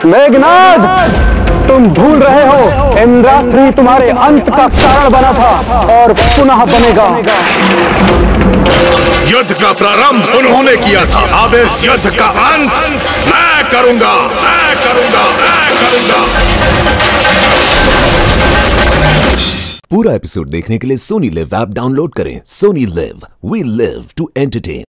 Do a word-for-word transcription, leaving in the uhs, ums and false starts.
मेघनाद, तुम भूल रहे हो इंद्रास्त्र ही तुम्हारे अंत का कारण बना था और पुनः बनेगा। युद्ध का प्रारंभ उन्होंने किया था, अब इस युद्ध का अंत मैं करूंगा, मैं करूंगा, मैं करूंगा। पूरा एपिसोड देखने के लिए सोनी लिव ऐप डाउनलोड करें। Sony LIV, we live to entertain.